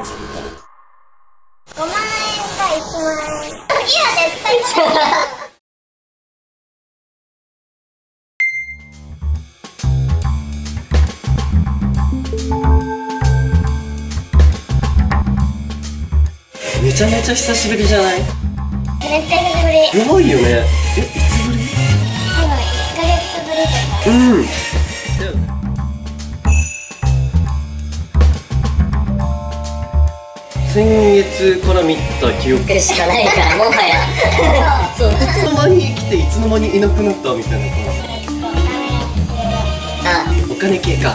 5万円か1万円。次は絶対違う。 めちゃめちゃ久しぶりじゃない？ めっちゃ久しぶり。 やばいよね。いつぶり？ 多分1ヶ月ぶりとか。 うん。先月から見た記憶しかないからもはやそう、いつの間に来ていつの間にいなくなったみたいな感じ。お金系か。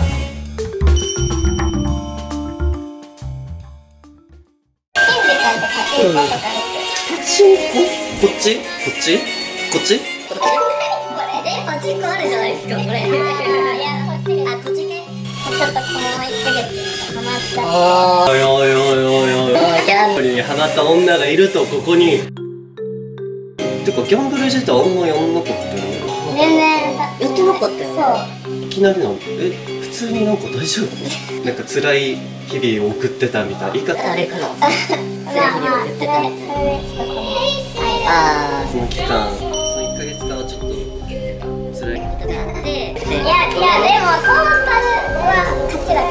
パチンコ？こっち？こっち？こっち？ これパチンコあるじゃないですか、これ。いや、こっちが、こっち系。 ちょっとこの1ヶ月ハマった。 おいおいおいおいおい。ギャンブルにハマった女がいるとここに。てかギャンブル自体あんまやんなかったよね。 全然やってなかったよね。 いきなり普通になんか大丈夫？なんか辛い日々を送ってたみたいな言い方。 あれかな。 まあまあ、それでちょっとこのその期間、その1ヶ月間はちょっと辛いことがあって。 いや、でもトータルは勝ちだから。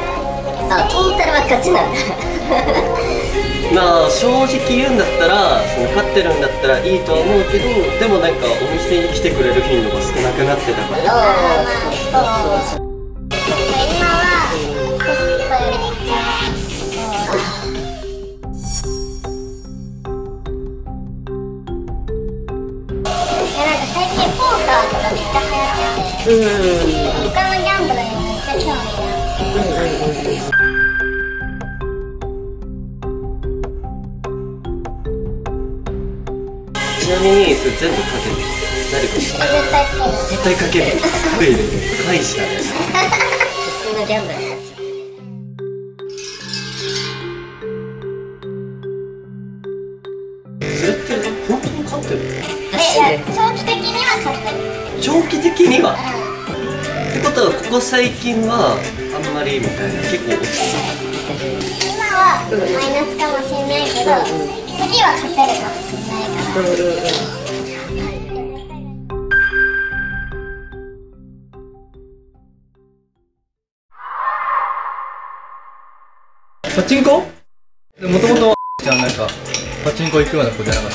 あ、トータルは勝ちなんだ。 まあ正直言うんだったら、勝ってるんだったらいいとは思うけど、でもなんかお店に来てくれる頻度が少なくなってたから。 そう。今はコストよりめっちゃ。なんか最近ポーカーとかめっちゃ流行ってて、他のギャンブルにめっちゃ興味があって。 ちなみにそれ全部かける？誰か絶対かける。すごいね。返したね。 普通のギャンブルになっちゃう。 それって本当に勝ってる？ いや、長期的には勝ってる。 長期的には？ってことはここ最近はあんまりみたいな、結構落ち着いた。 今はマイナスかもしれないけど、次は勝てるかもしれないから。 パチンコ？もともとなんかパチンコ行くような子じゃなかった。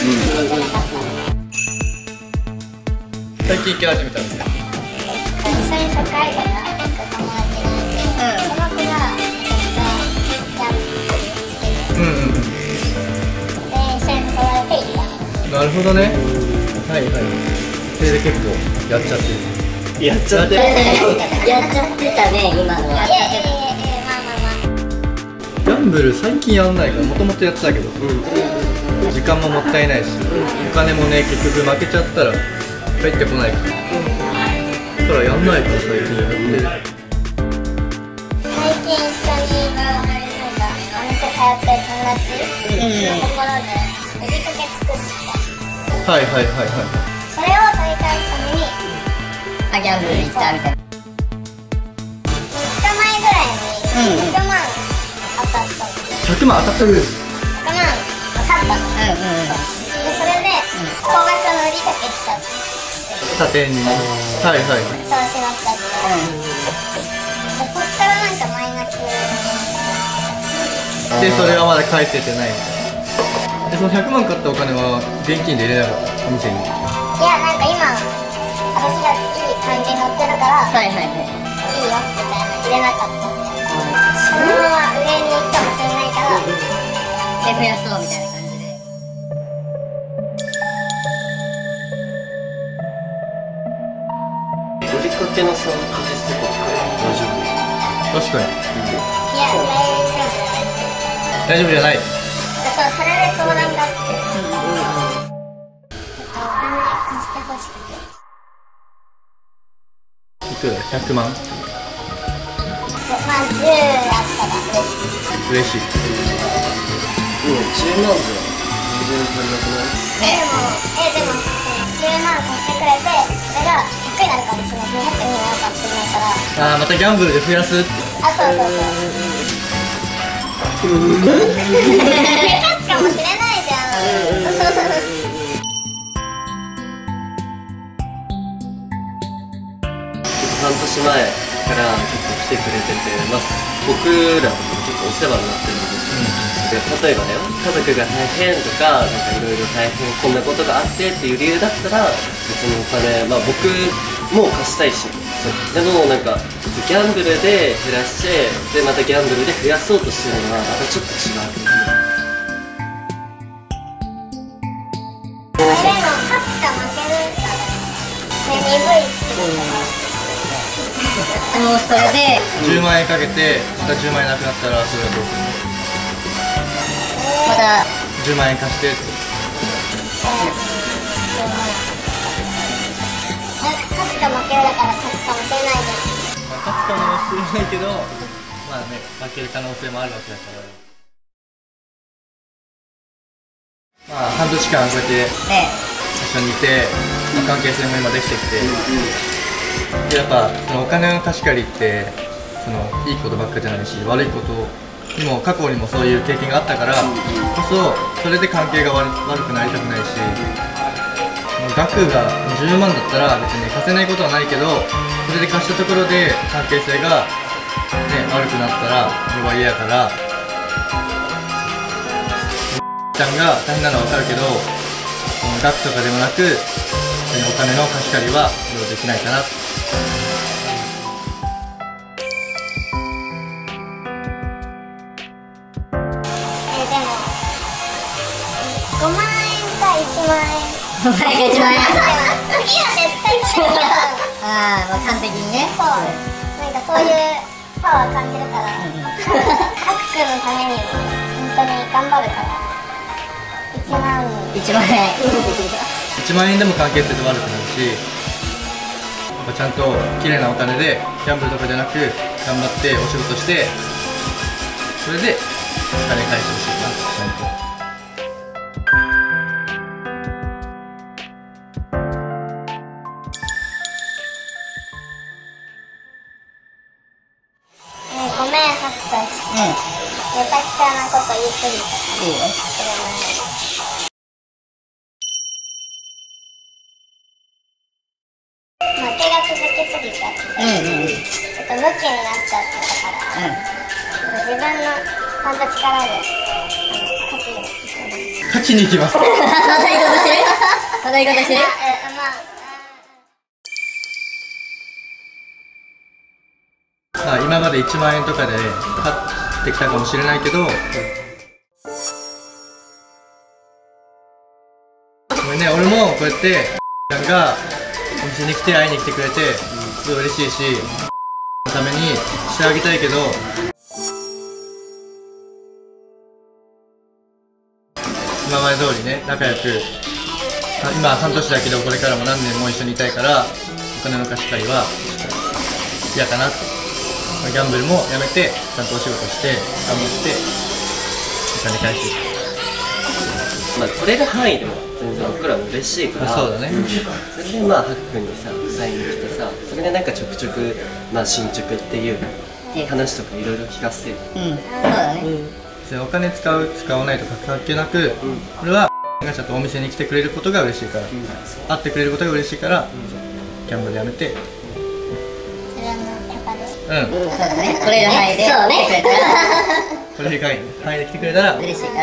最近行き始めたんですよ。 一緒に初回から友達がいて、その子がめちゃくちゃギャンブルしてて、で一緒に誘われて行った。 なるほどね。はいはい。それで結構やっちゃってる。 やっちゃってる。 やっちゃってたね、今のは。 まあまあまあ。 ギャンブル最近やんないから、もともとやってたけど、時間ももったいないし、お金もね、結局負けちゃったら帰ってこないから、だからやんないから最近やってる。 最近一緒になんかお店通ってる友達のところで呼びかけ作ってた。 はいはいはいはい。 それを取り返すためにあ、ギャンブル行ったみたいな。 3日前ぐらいに100万当たったの。 100万当たったぐらい。 100万勝ったの。でそれで高額の売りかけしちゃって。 査定に。はいはい。 調子乗っちゃって、そっからなんかマイナスで、それはまだ返せてないみたいな。で、その100万買ったお金は現金で入れなかった、お店に。 いや、なんか今私がいい感じに乗ってるから、いいよみたいな入れなかったんで、そのまま上に行くかもしれないからで、増やそうみたいな感じで。 売りかけのさ、果実とか大丈夫？ 確かに。 いや、 大丈夫じゃない。 そう、それで相談があってお金貸してほしくて。 いくら？100万？ まあ10あったら嬉しい。 嬉しい。 10万じゃ全然足りなくない？ でも10万貸してくれて、それが100になるかもしれないし、200になるかもしれないから。 ああ、またギャンブルで増やす。 あ、そう。 つかもしれないじゃん。 半年前から結構来てくれてて、僕らとかも結構お世話になってるんですよ。で、例えばね、家族が大変とか、なんかいろいろ大変、こんなことがあってっていう理由だったら、別にお金、僕も貸したいし、でもなんか、ギャンブルで減らして、で、またギャンブルで増やそうとしてるのは、またちょっと違う。 でも勝つか負けるかね、鈍いそれで 10万円かけてまた10万円なくなったらそれはどうする？ また 10万円貸してって。 勝つか負けるだから勝つかもしれないじ勝つかもしれないけど、負ける可能性もあるわけだから、半年間こうやって一緒にいて、関係性も今できてきて。でやっぱそのお金の貸し借りっていいことばっかじゃないし、悪いことにも過去にもそういう経験があったからこそ、それで関係が悪くなりたくないし、額が10万だったら別に貸せないことはないけど、それで貸したところで関係性が、悪くなったら俺は嫌やから、ちゃんが大変なのは分かるけど、額とかでもなくお金の貸し借りはできないかな。 でも5万円か1万円。 5万円か1万円。 次は絶対違う。 ああ、もう完璧にね。 そう、なんかそういうパワー感じるから、ハックのためにも本当に頑張るから、1万円。 1万円でも関係性って悪くなるし、やっぱちゃんと綺麗なお金でギャンブルとかじゃなく頑張ってお仕事して、それでお金返してほしいな、ちゃんと。 ごめん、ハック。めちゃくちゃなこと言い過ぎた。 いいよ。 負けが続きすぎちゃって、ちょっとムキになっちゃってたから、自分のちゃんと力で勝ちに行きます。 また言い方してる？また言い方してる？ 今まで1万円とかで勝ってきたかもしれないけど、ごめんね、俺もこうやってちゃんがお店に来て会いに来てくれてすごい嬉しいし、のためにしてあげたいけど、今まで通りね仲良く、今は半年だけどこれからも何年も一緒にいたいから、お金の貸し借りは嫌かなって。ギャンブルもやめてちゃんとお仕事して頑張ってお金返していく。 取れる範囲でも全然僕らも嬉しいから、 そうだね。 それでハックにさ会いに来てさ、それでなんかちょくちょく進捗っていう話とかいろいろ聞かせて。 そうだね。 お金使う使わないとか関係なく、俺はちゃんとお店に来てくれることが嬉しいから、会ってくれることが嬉しいから、ギャンブルやめて、 そうだね。これが範囲で来てくれたら、 これが範囲で来てくれたら嬉しいから。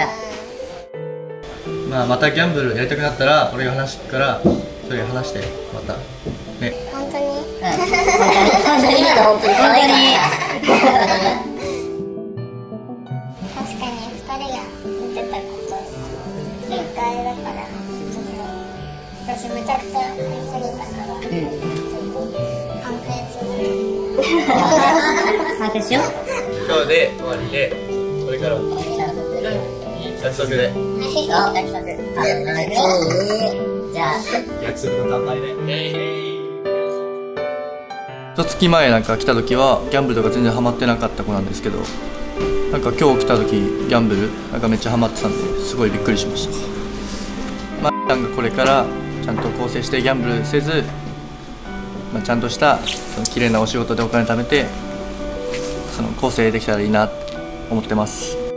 またギャンブルやりたくなったら俺が話すから、それ話してまたね。 本当に本当に可愛い。 確かに2人が見てたこと正解だから、私めちゃくちゃ言い過ぎたから、反省する。 反省しよう。 今日で終わりで、これからも約束で。 約束。じゃあ約束の乾杯で。1月前なんか来た時はギャンブルとか全然ハマってなかった子なんですけど、なんか今日来た時ギャンブルなんかめっちゃハマってたんですごいびっくりしました。なんかこれからちゃんと構成してギャンブルせず、ちゃんとしたその綺麗なお仕事でお金貯めて構成できたらいいなと思ってます。